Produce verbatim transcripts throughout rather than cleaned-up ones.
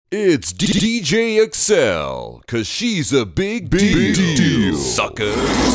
It's D J eXeL, cause she's a big, big deal, deal. Sucker.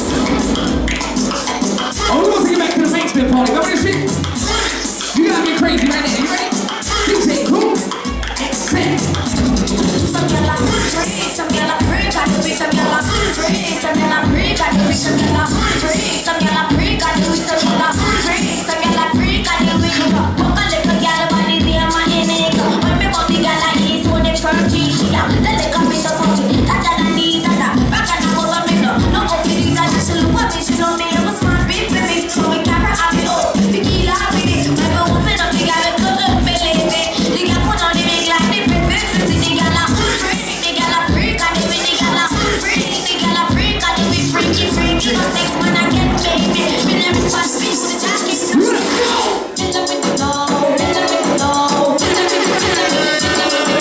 Oh, we're gonna take it back to the basement party. Remember this shit? You gotta get crazy right now. You ready? D J who? eXeL. Some gyal a freak, some gyal a freak, I do it. Some gyal a freak, some gyal a freak, I do it. Some gyal a freak, some gyal a freak, I do it. Some gyal a freak, some gyal a freak, I do it. Walk a little gyal body there, my neck. When me body gyal like this, when they first G, yeah, the lick up is so funky. Da da da dee da da, rock and roll on me no, no go for these. I just look at me, she know me, I'm a smart big baby. So we camera I be up, tequila I be it. When me open up, the gyal cook up, me lazy. The gyal put on the big like the big big fifty. The gyal a freak, the gyal a freak, I do it. The gyal a freak, the gyal a freak, I do it. Freaky freaky, no sex when I get baby. Me never touch me, so the jack is so. Chill up with the low, chill up with the low, chill up with the chill up with the chill up with the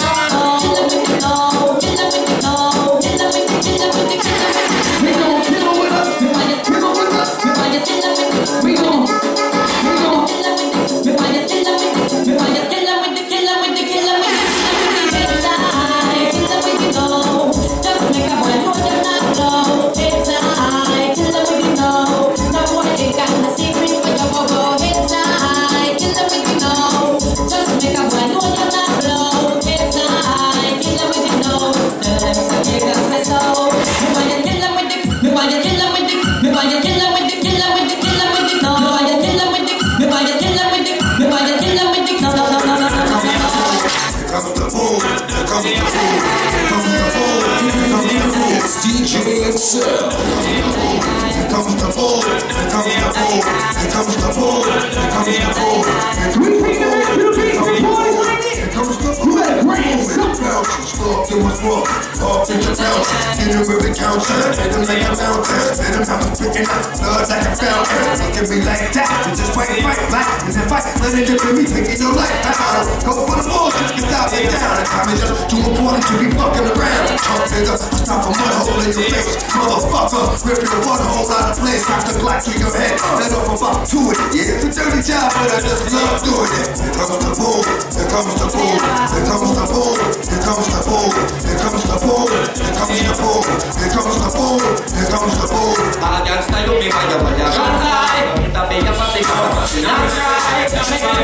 low, chill up with the low, chill up with the chill up with the chill up with the chill up with the. We gon' chill with us. We gon' chill with us. We gon' chill with the. We gon' we gon' chill with the. We gon' chill with the. We gon' chill with the chill with the chill with the chill with the. Chill with the low, just make a boy hold your knob low. It's high, chill with the low. No boy ain't got the secret for your go. It's high, chill with the low. Just make a boy hold your knob low. It's high, chill with the low. Let me say that's so. Me want you chill with the. Me want you chill with the. Me want you chill with the. Chill with the. Chill with the. No, me want you chill with the. Me want you chill with the. Me want you chill with the. No, no, no, no, no, no, no. Come the fool, come the fool, come the fool, come the fool. It's D J eXeL. Comes the fool, comes the fool, comes the fool, comes the fool. we take it back to the basement party like this. Comes the Who fool, that brand? slow to my floor, off in the bounce, in the river counter, in the lay of mountains, in the mountains picking up blood like a fountain. Look at me like that, you just fight, fight, fight, and then fight, let it dip in me, taking your life. I gotta go for the balls, just get out and down. The time is just too important to be fucking around. Talk nigga, stop a mud hole in your face, motherfucker, ripping the water hole out of place, knock the Glock to your head, let off about two of it. Yeah, it's a dirty job, but I just love doing it. Here comes the bull, here comes the bull, here comes the bull, here comes the bull, here comes the bull, here comes the bull, here comes the bull, here comes the bull. Agasta yo me vaya vaya cantar, esta bella pasiva para finalizar, esta bella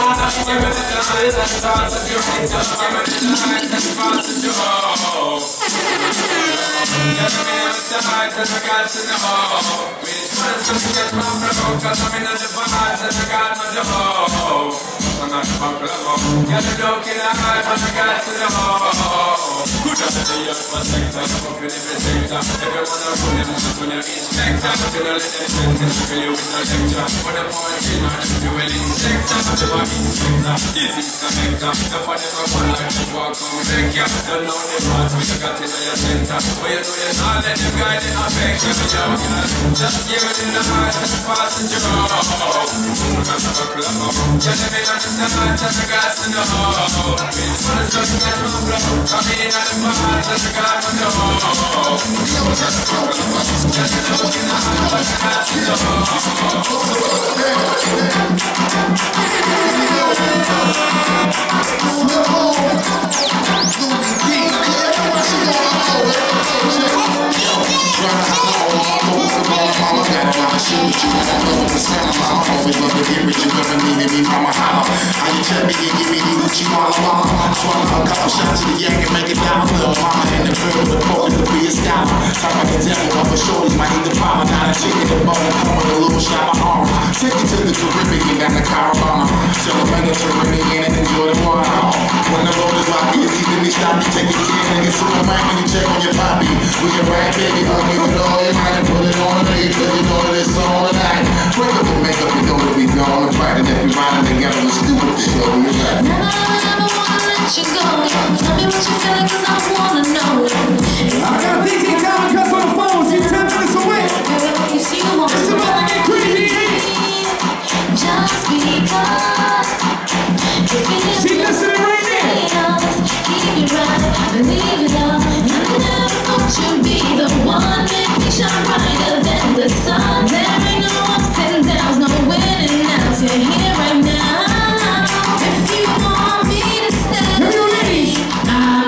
just give it in the heart as a passenger. Yeah, let me understand as a gas in the hole. It's one is just like my blow. Come in at the bar as a gas in the hole. Just look in the heart as a gas in the Take it to the Caribbean and the Caribbean. Celebrate the Caribbean and enjoy the water. When the road is rocky, it's even me stop you. Take it to your niggas to the mic when you check on your poppy. We can ride, baby, hug me with all your might and put it on the day, cause you know that it's all tonight. Break up the makeup, you know that we gone and fight, and if we riding together, let's do it. Show me that. Never, never wanna let you go. Tell me what you feeling, cause I wanna know. I got D J Diamond Kuts on the phone. She's ten minutes away. You see the one It's about to get crazy. just because if She listening right now. keep it right, believe it all. I never thought you'd be the one, make me shine brighter than the sun. There ain't no ups and downs, no winning outs. You're here right now. If you want me to stay, I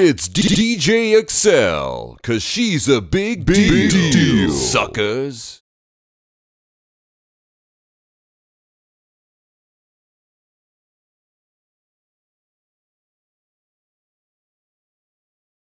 It's D J eXeL, cause she's a big, big deal, suckers.